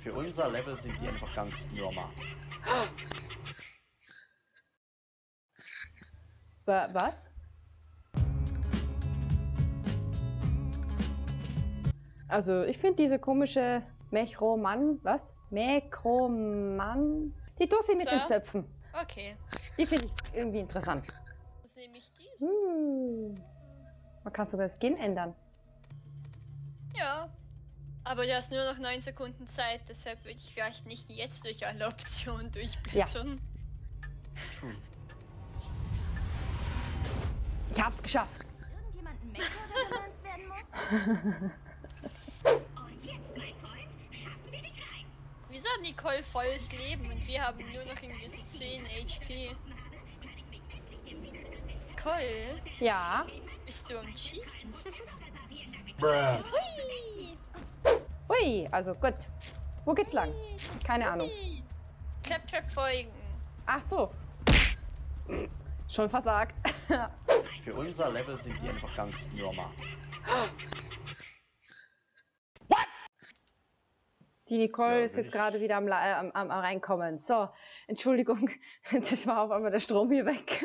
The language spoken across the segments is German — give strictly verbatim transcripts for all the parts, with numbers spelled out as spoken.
Für unser Level sind die einfach ganz normal. Was? Also, ich finde diese komische Mechroman, was? Mechroman? Die Tussi mit so. den Zöpfen. Okay. Die finde ich irgendwie interessant. Das nehme ich die. Hm. Man kann sogar das Skin ändern. Ja. Aber du hast nur noch neun Sekunden Zeit, deshalb würde ich vielleicht nicht jetzt durch alle Optionen durchblättern. Ja. Ich hab's geschafft. Irgendjemand ein Mecher, der getanzt werden muss? Und jetzt, mein Freund, schaffen wir dich rein. Wieso hat Nicole volles Leben und wir haben nur noch irgendwie so zehn H P? Nicole? Ja. Bist du am Cheaten? Bruh. Hui! Ui, also gut. Wo geht's lang? Keine Ahnung. Claptrap folgen. Ach so. Schon versagt. Für unser Level sind die einfach ganz normal. Die Nicole Ja, ist will jetzt ich- gerade wieder am, La- am, am, am Reinkommen. So, Entschuldigung, das war auf einmal der Strom hier weg.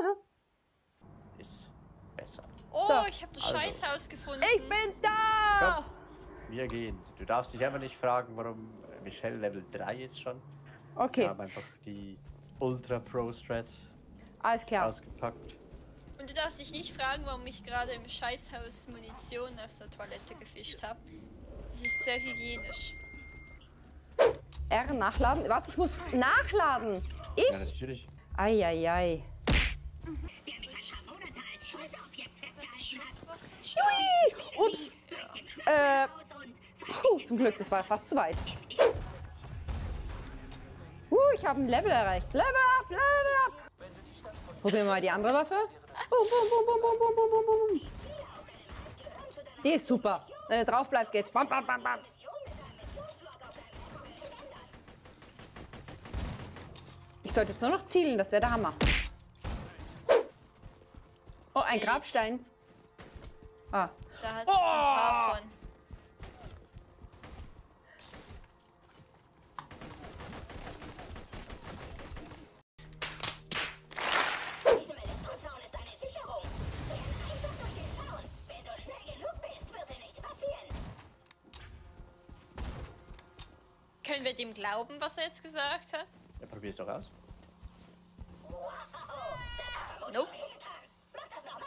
Ist besser. Oh, So. ich habe das Also. Scheißhaus gefunden. Ich bin da! Wir gehen. Du darfst dich einfach nicht fragen, warum Michelle Level drei ist schon. Wir Okay, haben einfach die Ultra Pro Strats alles klar. ausgepackt. Und du darfst dich nicht fragen, warum ich gerade im Scheißhaus Munition aus der Toilette gefischt habe. Das ist sehr hygienisch. R nachladen. Warte, ich muss nachladen. Ja, Ich? natürlich. Eieiei. Schusswaffen. Ui! Ups. Äh. Puh, zum Glück, das war fast zu weit. Uh, ich habe ein Level erreicht. Level up, Level up. Probieren wir mal die andere Waffe. Boom, boom, boom, boom, boom, boom, boom, boom, boom. Die ist super. Wenn du drauf bleibst, geht's. Bam, bam, bam, bam. Ich sollte jetzt nur noch zielen, das wäre der Hammer. Oh, ein Grabstein. Ah. Da hat es Oh! ein paar von. Diesem Elektrozaun ist eine Sicherung. Renn einfach durch den Zaun. Wenn du schnell genug bist, wird dir nichts passieren. Können wir dem glauben, was er jetzt gesagt hat? Ja, probier's doch aus. Wow, das hat vermutlich Nope. wehgetan. Mach das nochmal.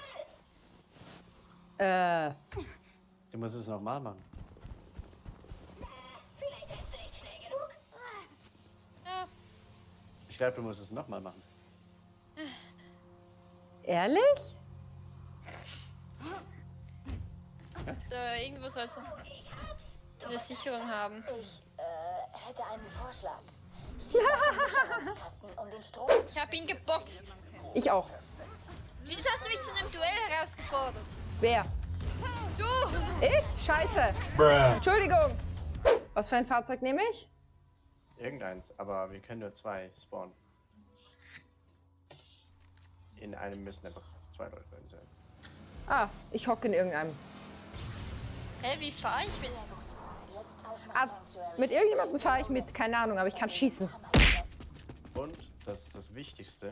Äh. Du musst es nochmal machen. Vielleicht rennst du nicht schnell genug. Ja. Ich glaube, du musst es nochmal machen. Ehrlich? So, irgendwo soll es Ich hab's. eine Sicherung haben. Ich äh, hätte einen Vorschlag. Schieß auf den Sicherungskasten, um den Strom. Ich habe ihn geboxt. Ich auch. Wieso hast du mich zu einem Duell herausgefordert? Wer? Du! Ich? Scheiße. Entschuldigung. Was für ein Fahrzeug nehme ich? Irgendeins, aber wir können nur zwei spawnen. In einem müssen einfach zwei Leute drin sein. Ah, ich hocke in irgendeinem. Hä, wie fahre ich mit? Jetzt auf Ah, nach Sanctuary. mit irgendjemandem fahre ich mit, keine Ahnung, aber ich kann schießen. Und, das ist das Wichtigste,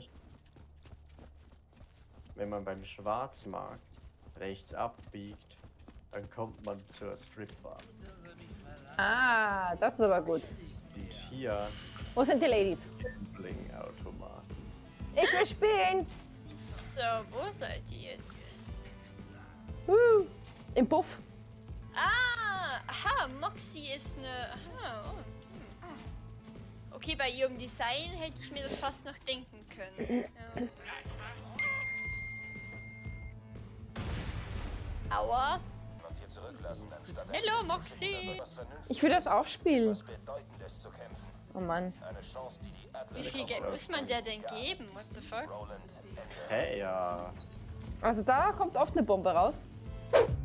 wenn man beim Schwarzmarkt rechts abbiegt, dann kommt man zur Stripbar. Ah, das ist aber gut. Und hier Wo sind die Ladies? Gambling-Automat. Ich will spielen. So, wo seid ihr jetzt? Uh, Im Puff. Ah, aha, Moxie ist eine... Aha, oh. hm. Okay, bei ihrem Design hätte ich mir das fast noch denken können. Ja. Aua. Und hier zurücklassen, anstatt Hello, ein Moxie. Versuch, was Vernünftiges, Ich will das auch spielen. was Bedeutendes zu kämpfen. Oh Mann. Eine Chance, die die Adler Wie viel Geld muss man der denn geben? What the fuck? Roland, Ende. Hey, ja. Also da kommt oft eine Bombe raus.